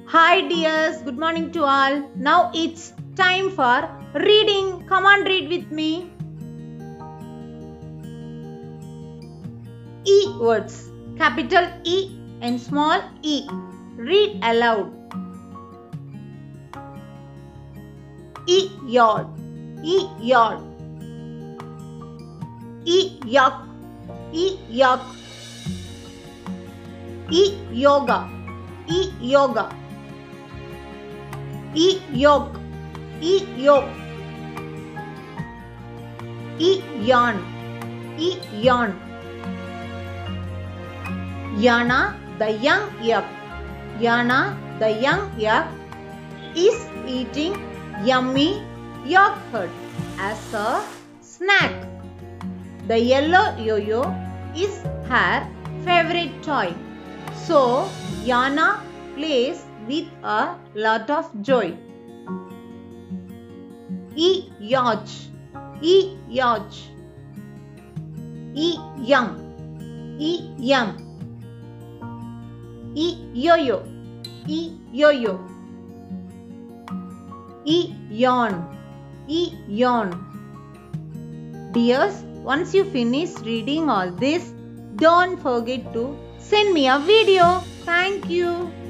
Hi dears, good morning to all. Now it's time for reading. Come on, read with me. E words. Capital E and small e. Read aloud. Yard. Yard. Yuck. Yuck. Yoga. Yoga. Yoke. Yoke. Yarn. Yarn. Yana, the young yak. Yana, the young yak, is eating yummy yogurt as a snack. The yellow yo-yo is her favorite toy. So, Yana plays with a lot of joy. Yacht. Yacht. Yum. Yum. Yo-yo. Yo-yo. Yawn. Yawn. Dears, once you finish reading all this, don't forget to send me a video. Thank you.